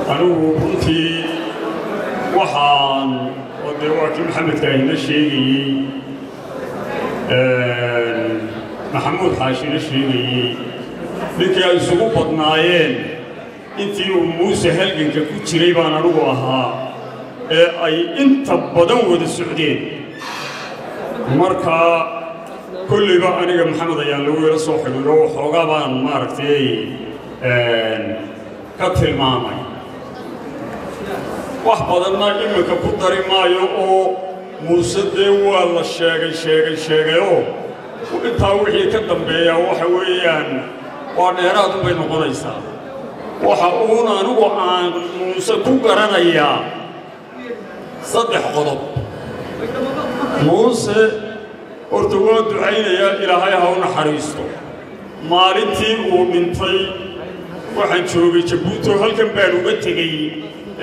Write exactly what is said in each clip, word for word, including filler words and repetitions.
أنا كنتي وحان ودواكي محمد كاين الشيء محمود حاشين الشيء لكي يسوقوا بطنايين انتي وموسى هلقن ككوتشري بان أروها أي انت بدون ود السعودين مركا كل بقى أنا محمد يعني لو يرسوح الروح وقابان ماركتي كتل مامي وحبضنا إما كبودري مايو أو موسى ولا الشيء الشيء الشيء أو وإنت وحي كدم بيا وحويان وأنا أراد بين قريسا وحقونا نقول عن موسى كوكرنا إياه صدق قلب موسى أرتوى دعينا يا إلهي هون حريستو مالتي ومنتي وحن شوقي جبوتو هل كان بالو بتجي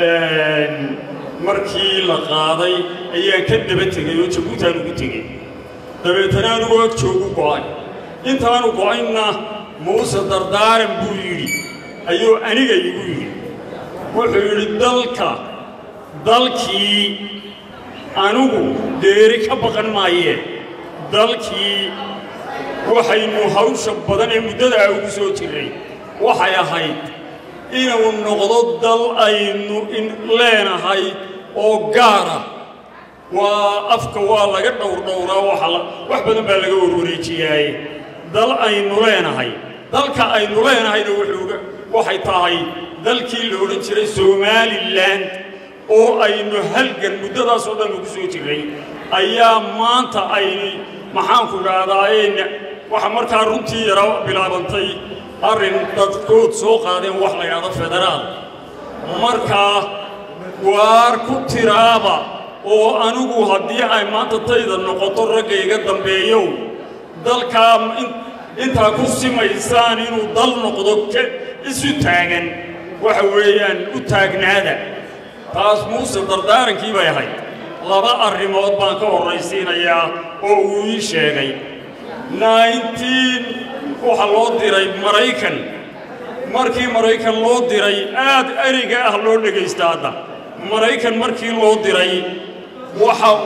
مركي لقاضي أيام كده بتجي وجبوتها نو بتجي دبيتنا نقول شوقو قاي إنت أنا قاينا موسى دردار بويري أيو أنا جاي بويري وحول الدلكا دلكي أنو ديرك أبغى مايه دلكي وحين هوش بدن مدة أو سوتري وحيا هاي إنه النقطة دل أينو إن لنا هاي أو جارة وأفكوا الله قد دور دورا وحلا وحبنا بلغوا وريتي هاي دل أينو لنا هاي دل كأينو لنا هاي لوحوجة وحي تاي دل كيلو رنشري سومالي لاند أو أينو هلجن مدة صدق سوتري أيام ما أنت أي محامك قاعدين وحمرك رنتي يرى بلا بنتي أرين تدكوت سوق هذا وحلا يعرف فدرال مركا واركو ترابا أو أنوجو هدي أي ما تطيد النقطة الرجية قدام بيو دل كام أنت كوسي ما إنسان إنه دل نقطة إسو تاجن وحويان وتاجن هذا تاس موسى دردار كيف يهاي لبا الريموت بانك والرئيسين يا أو يشجعي ناينتين وحلو ديري مريكان مركي مريكان لو ديري آد أريجا أهلو نجيستادا مريكان مركي لو ديري وح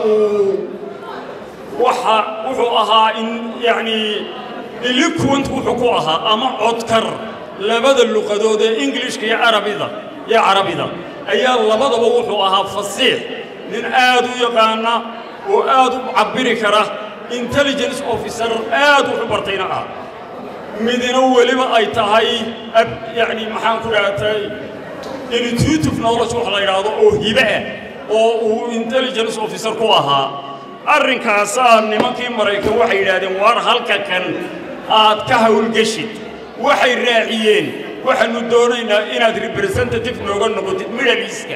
وح وحها إن يعني اللي كنت وحكوها أما عذكر لبدا اللغة ده إنجليش كي عربي ده يا عربي ده أيا لبدا وحوها فصيح من آدو يقانا وآدو عبري كره intelligence officer آدو حبرتينها مدينة ولما أي تهاي يعني محن كلاتي intuitive knowledge وحلا يرادو أو هبة أو intelligence officer كواها أرنكاسان نمكي مريكا وحي رادين وار هلكا كان آد كهول جشد وحي راعيين وحي ندونينا إناد representative نوغن نقود ميداليسكا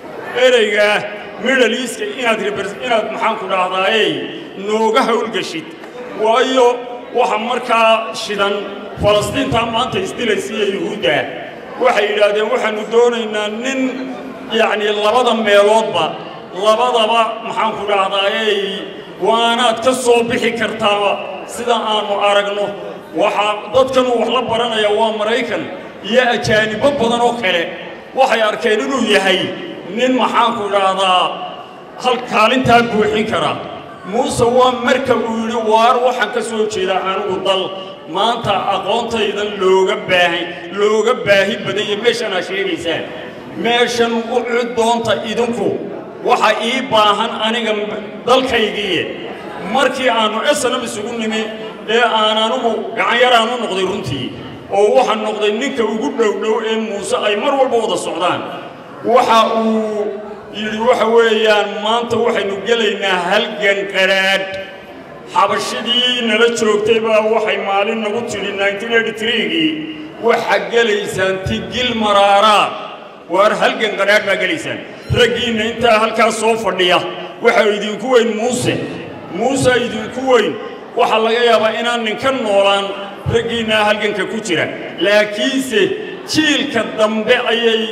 إريقا ميداليسكا إناد representative إناد محن كلاتي نوغا هول جشد وأيو وحمركا شدان فلسطين تام أنت استيلسية يهودا وحي رادين وحي ندونينا نن يعني لبضا ميلوضبا لبضا با محن كلاتي وأنا أتصل بحي كرتاوة سيدا آنو أرقنو وحا ضدكنو وحلا برانا يوان مريكان يا أجانب بدن وكله وحي أركينو يهي نين محاكو رادا هل كالنتا بوحي كرا موسى وان مركب ويوار وحن كسو جيدا آنو ضل ما أنت أقونتا إذن لوغا باهي لوغا باهي بدي ميشان أشيريسان ميشان وعد دونتا إذنكو وحا إيباهن أنيغم ضل كيجيه markii aanu asana isugu nimi ee aanaanu gacan yar aanu noqday runtii oo waxa noqday ninka ugu dhow dhow ee Muuse ay mar walba wada socdaan waxa uu yiri waxa weeyaan maanta waxaynu galeynaa halgan qaraad xabashidii nala joogtay baa waxay maalin nagu tiri nineteen eighty-three waxa galeysaan tigil maraara war halgan qaraad baa galeysaan ragiina inta halkaas soo fadhiya waxa idinku weyn Muuse موسى يدين كوين وحلا يا با إن نكن نوران رجينا هالجن ككوتشرا لكنس شيل كدم بأي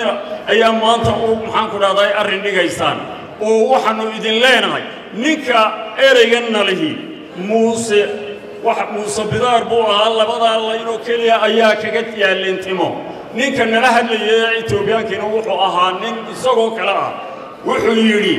أي ما أنت أو محنكر هذا أرندي جيسان أو وحنو يدين لنا نكا إرجعنا له موسى وح موسى بدار بوها الله بدار الله ينو كليا أياك كت يالنتمو ninka nala hadlayay Ethiopiankina wuxuu ahaa nin isagoo kala ah wuxuu yiri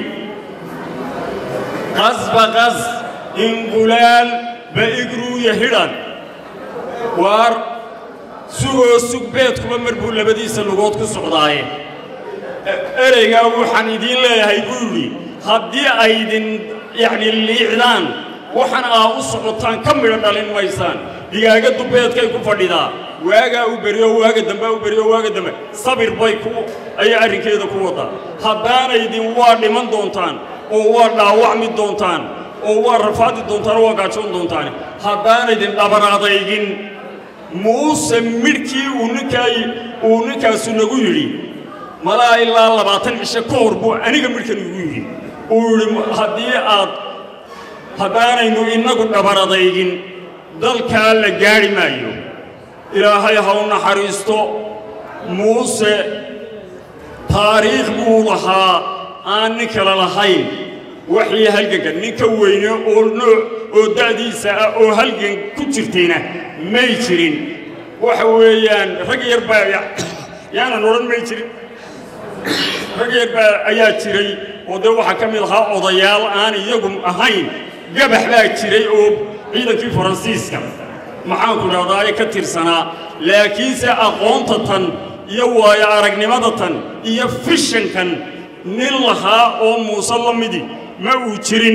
qasba qas ingulaal baigru yahidan war sugo sugbeed kuma marbuu labadiisa lugood ku socdaaye ereyga waxaan idin leeyahay buuli haddii ay idin yani liicdaan waxaan aa u socotaan ka midho dhalin maysaan digaaga dubeedkay ku fadhidaa waagaa u beriyo waaga dambe u beriyo waaga dambe sabir bay ku ay arrinkeeda ku wada haddaan idin waa dhiman doontaan oo waa dhaawacmi doontaan oo waa rafaadi doontaan oo waa gaajoon doontaan haddaan idin dhabaraadaygin muuse midkii uu ninkaay uu ninkaasu nagu yidhi malaa ilaa labaatan cisho ka hor buu aniga midkan ugu yidhi uu yidhi haddii aad haddaanaynu innagu dhabaraadaygin dalkaa la gaari maayo ilaahay ha u naxariisto muuse taariikh buu lahaa aan nin kale lahayn waxii halganka ninka weyne oo nooc oo da'diisa ah oo halgan ku jirtayna may jirin waxa weeyaan rag yar baa yaanan odhan may jirin rag yar baa ayaa jiray oo dee waxaa ka mid ahaa odayaal aan iyagu ahayn gabax baa jiray oo ciidankii faransiiska maxaan ku dhahdaa ka tirsanaa laakiinse aqoonta tan iyo waayo aragnimada tan iyo fishankan nin lahaa oo muuse la midi ma uu jirin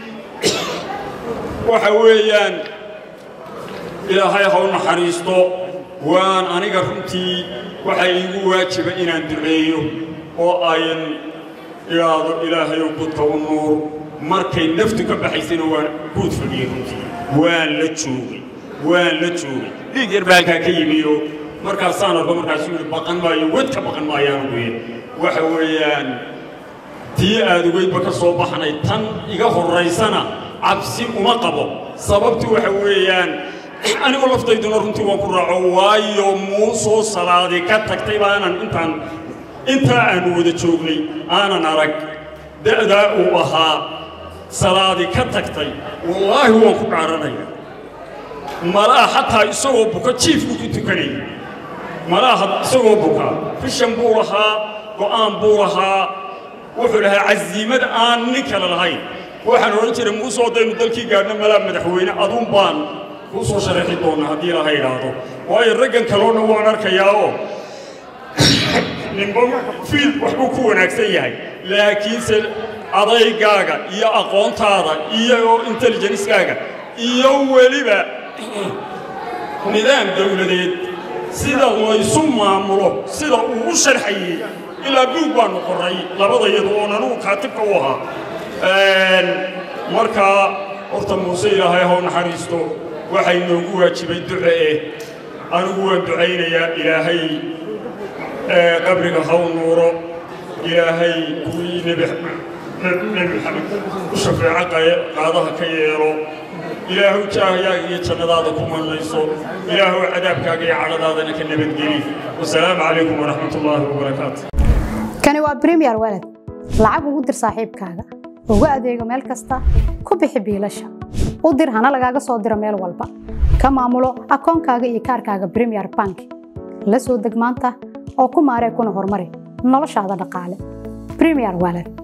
waxa weeyaan ilaahay ha u naxariisto waan aniga runtii waxay iigu waajiba inaan duceeyo oo ayan ilaado ilaahay u budka u nuur markay naftu ka baxaysayna waan guud fadhiyey runtii waan la joogay waan la joogay dhiig yar baa halkaa ka yimiyo markaasaan arko markaasuu yidhi baqan maayo wadka baqan maayaan uguye waxa weeyaan tii aad ugeydba ka soo baxnay tan iga horraysana cabsi uma qabo sababtu waxa weeyaan anigu laftayduna runtii waan ku raaco waayo muusoo salaadi ka tagtay baanan intaan intaa aanu wada joognay aanan arag da'daa uu ahaa salaadi ka tagtay wallaahi waan ku dhaaranaya malaha xataa isagoo buka jiifku ku tukanayay malaha isagoo buka fishan buu lahaa go'aan buu lahaa wuxuu lahaa casiimad aan nin kale lahayn waxaan odhan jiray muuse haddaynu dalkii gaadhna malaa madaxweyne aduun baan kuu soo sharaxi doona haddii laha idhaahdo waayo raggan kaloo dhan waan arkayaa oo ninba fiil waxbuu ku wanaagsan yahay laakiinse adaygaaga iyo aqoontaada iyo intelligencekaaga iyo weliba nidaam dawladeed sida laysu maamulo sida uu u sharxayey ilaa buug baanu qoray labadayadu oon anugu kaatibka u ahaa markaa horta muuse ilaahay ha u naxariisto waxay noogu waajibay ducee anigu waan ducaynayaa ilaahay qabriga ha u nuuro ilaahay kuwii nebi maxamed u shafeeco qaadaha ka yeelo ilaahu jaahayaaga iyo jannadaada ku manlayso ilaahu cadaabkaaga iyo cadhadaadana ka nabadgeli wasalaamu calaykum waraxmat ullaahi wabarakaatu kani waa Premier Wallet lacag ugu dir saaxiibkaaga ugu adeego meel kasta ku bixi biilasha u dir hana lagaaga soo diro meel walba ka maamulo akoonkaaga iyo kaarkaaga Premier Bank la soo deg maanta oo ku maaree kuna horumari noloshaada dhaqaale Premier Wallet